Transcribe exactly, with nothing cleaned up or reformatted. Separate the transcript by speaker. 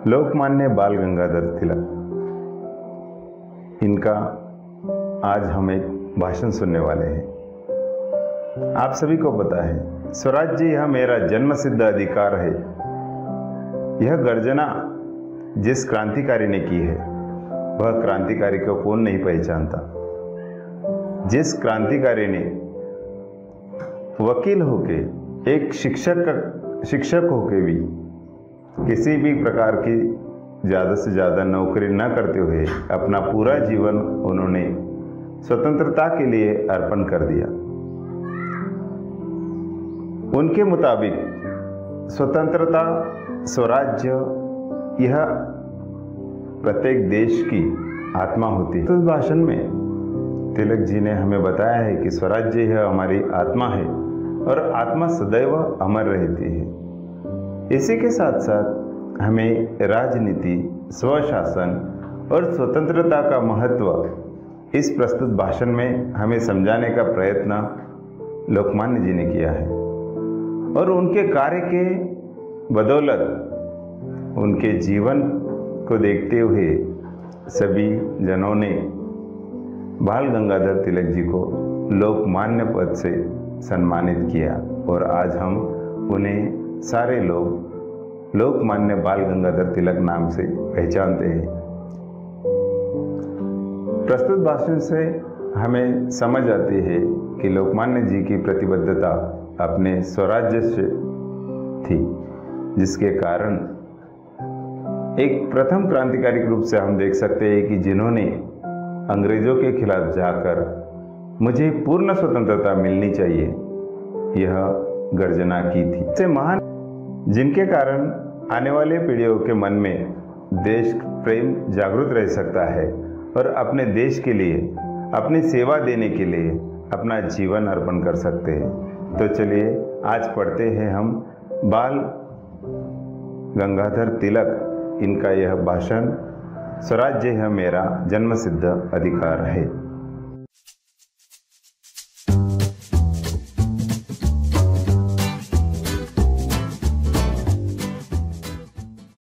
Speaker 1: लोकमान्य बाल गंगाधर तिलक, इनका आज हम एक भाषण सुनने वाले हैं। आप सभी को पता है, स्वराज्य यह मेरा जन्मसिद्ध अधिकार है। यह गर्जना जिस क्रांतिकारी ने की है, वह क्रांतिकारी को कौन नहीं पहचानता। जिस क्रांतिकारी ने वकील होके, एक शिक्षक शिक्षक होके भी किसी भी प्रकार की ज़्यादा से ज़्यादा नौकरी न करते हुए अपना पूरा जीवन उन्होंने स्वतंत्रता के लिए अर्पण कर दिया। उनके मुताबिक स्वतंत्रता, स्वराज्य यह प्रत्येक देश की आत्मा होती है। तो इस भाषण में तिलक जी ने हमें बताया है कि स्वराज्य यह हमारी आत्मा है और आत्मा सदैव अमर रहती है। इसी के साथ साथ हमें राजनीति, स्वशासन और स्वतंत्रता का महत्व इस प्रस्तुत भाषण में हमें समझाने का प्रयत्न लोकमान्य जी ने किया है। और उनके कार्य के बदौलत, उनके जीवन को देखते हुए सभी जनों ने बाल गंगाधर तिलक जी को लोकमान्य पद से सम्मानित किया और आज हम उन्हें सारे लोग लोकमान्य बाल गंगाधर तिलक नाम से पहचानते हैं। प्रस्तुत भाषण से हमें समझ आती है कि लोकमान्य जी की प्रतिबद्धता अपने स्वराज्य से थी, जिसके कारण एक प्रथम क्रांतिकारी के रूप से हम देख सकते हैं कि जिन्होंने अंग्रेजों के खिलाफ जाकर मुझे पूर्ण स्वतंत्रता मिलनी चाहिए, यह गर्जना की थी। से महान जिनके कारण आने वाले पीढ़ियों के मन में देश प्रेम जागृत रह सकता है और अपने देश के लिए, अपनी सेवा देने के लिए अपना जीवन अर्पण कर सकते हैं। तो चलिए आज पढ़ते हैं हम बाल गंगाधर तिलक, इनका यह भाषण, स्वराज्य है मेरा जन्मसिद्ध अधिकार है।